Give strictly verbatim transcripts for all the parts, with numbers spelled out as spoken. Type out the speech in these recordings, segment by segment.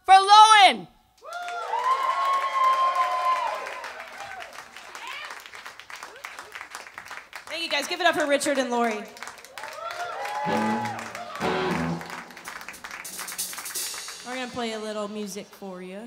for Lowin. Thank you, guys. Give it up for Richard and Lori. We're going to play a little music for you.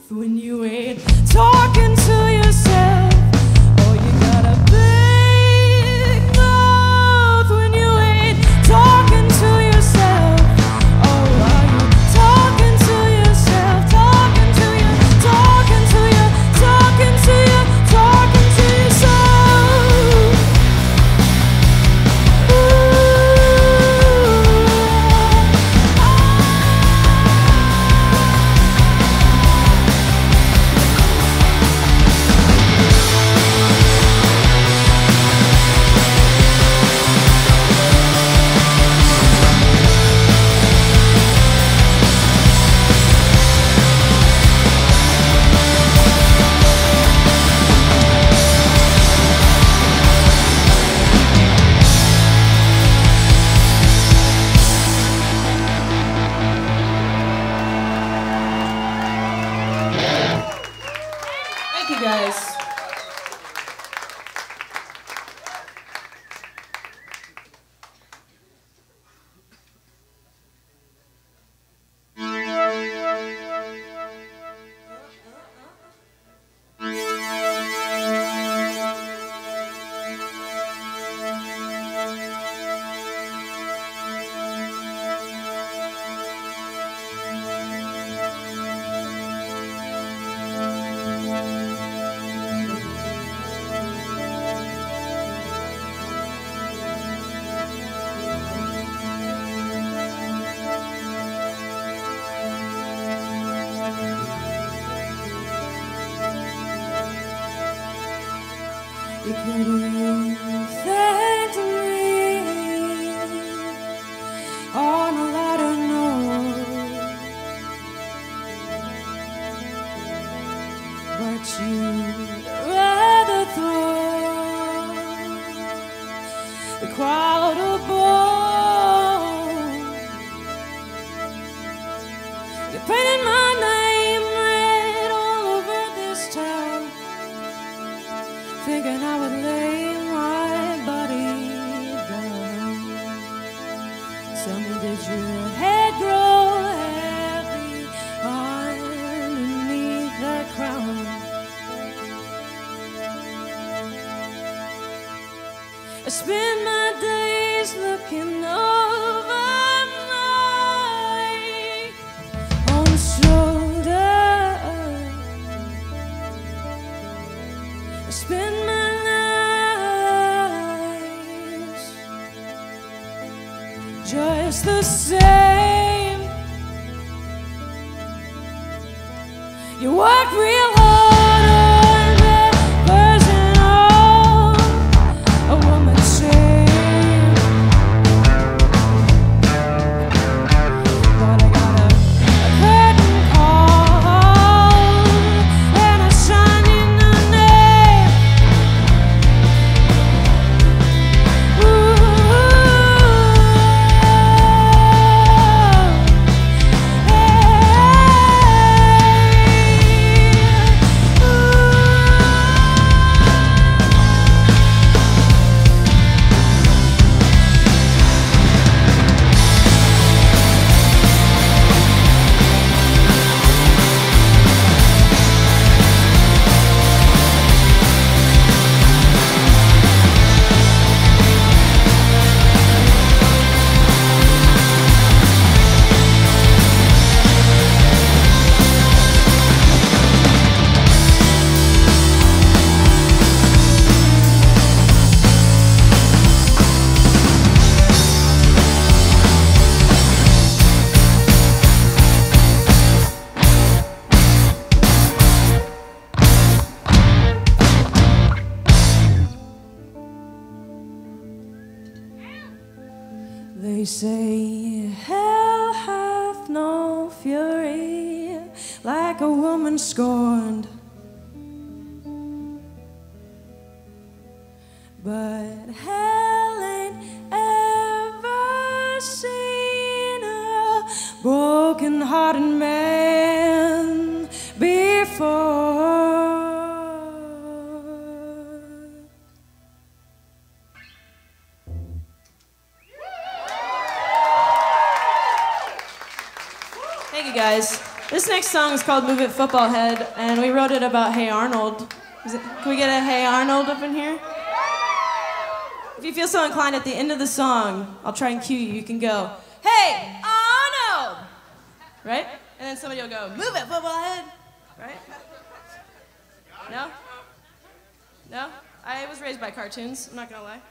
when you ain't talking to yourself. Oh, you got a big mouth when you ain't talking to yourself. Oh, are you talking to yourself? Talking to you, talking to you, talking to you, talking to yourself. Ooh. Thank you, guys. You could have thanked me on a lighter note, but you'd rather throw the crowd a bone. You painted my name red all over this town, thinking I would lay my body down. Tell me, did your head grow heavy underneath that crown? I spend my days looking over my own shoulder. I spend my nights just the same. You work real hard on that version of a woman's shame, but I got a, a curtain call and a shining name. They say hell hath no fury like a woman scorned, but hell ain't ever seen a broken-hearted man before. Thank you, guys. This next song is called Move It Football Head, and we wrote it about Hey Arnold. Is it, can we get a Hey Arnold up in here? If you feel so inclined, at the end of the song, I'll try and cue you. You can go, Hey Arnold! Right? And then somebody will go, Move it, football head! Right? No? No? I was raised by cartoons, I'm not gonna lie.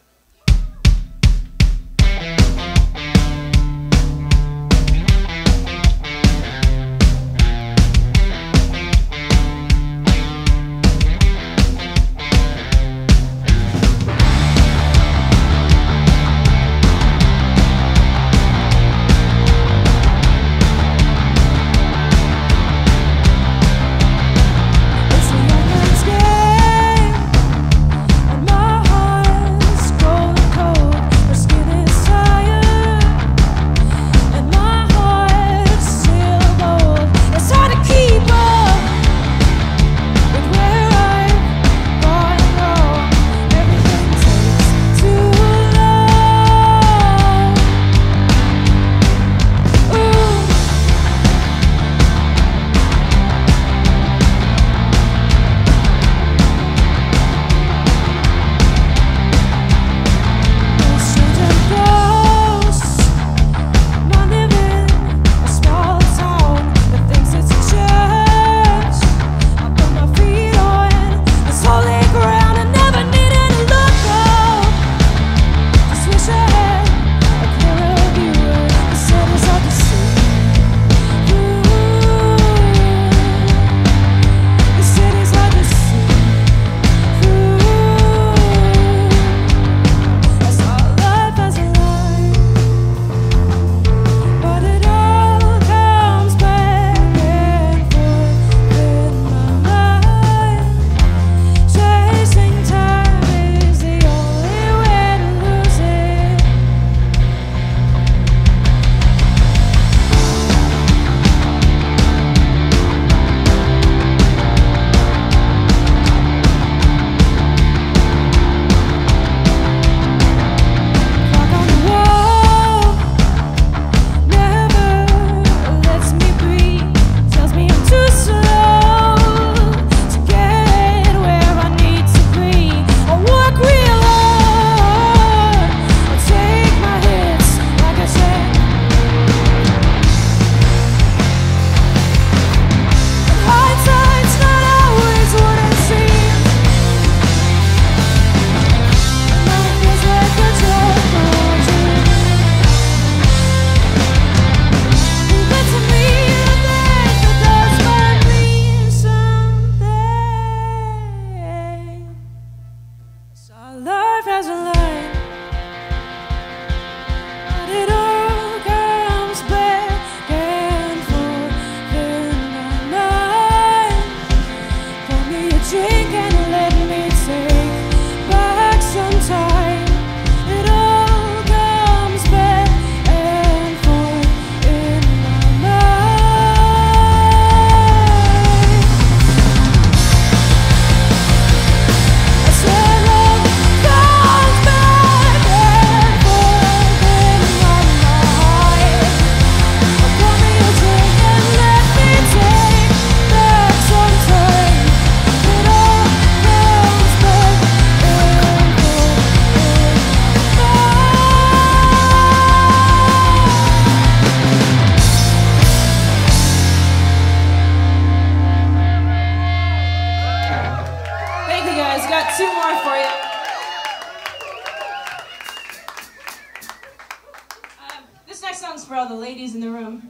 For all the ladies in the room.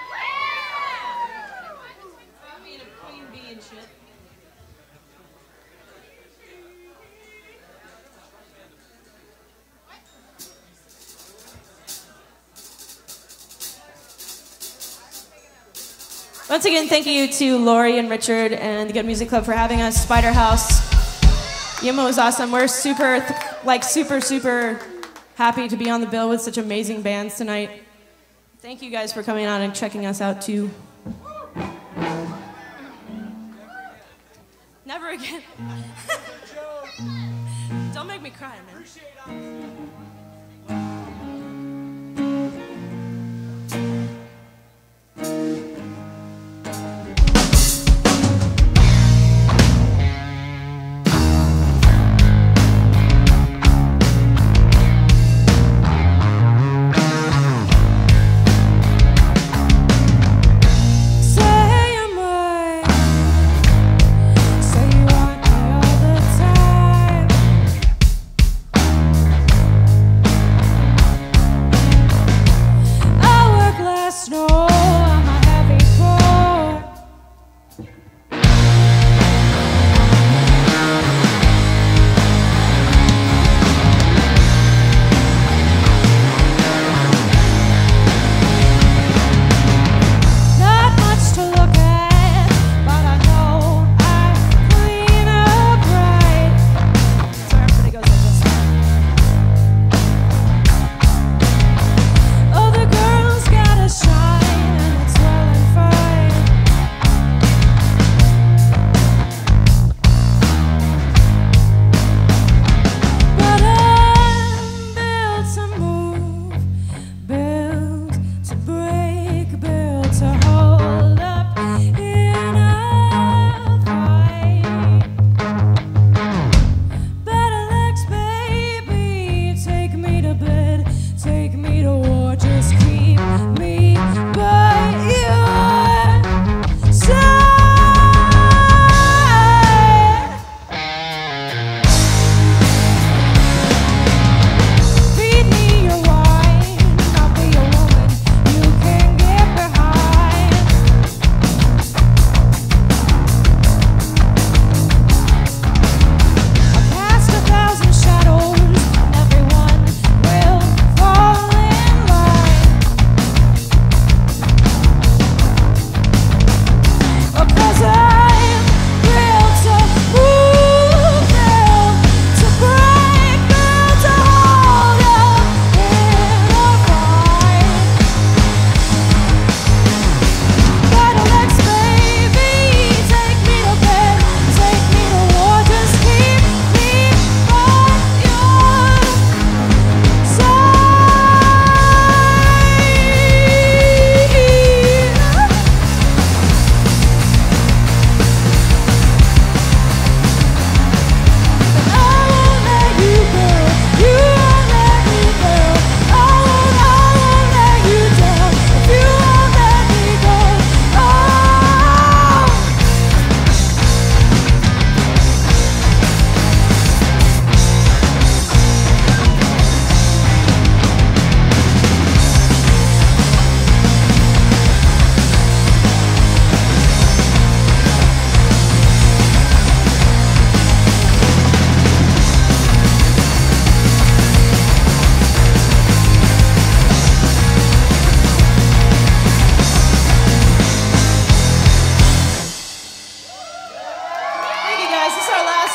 I'm being a queen bee and shit. Once again, thank you to Lori and Richard and the Good Music Club for having us. Spider House. Yuma was awesome. We're super, th like super, super happy to be on the bill with such amazing bands tonight. Thank you guys for coming on and checking us out too. Never again. Don't make me cry, man.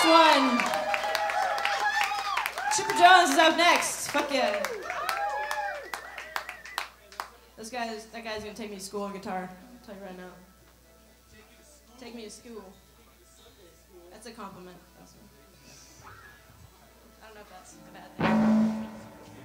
one. Chipper Jones is up next. Fuck yeah. This guy is, that guy's gonna take me to school on guitar. I'll tell you right now. Take me to school. That's a compliment. That's a, I don't know if that's a bad thing.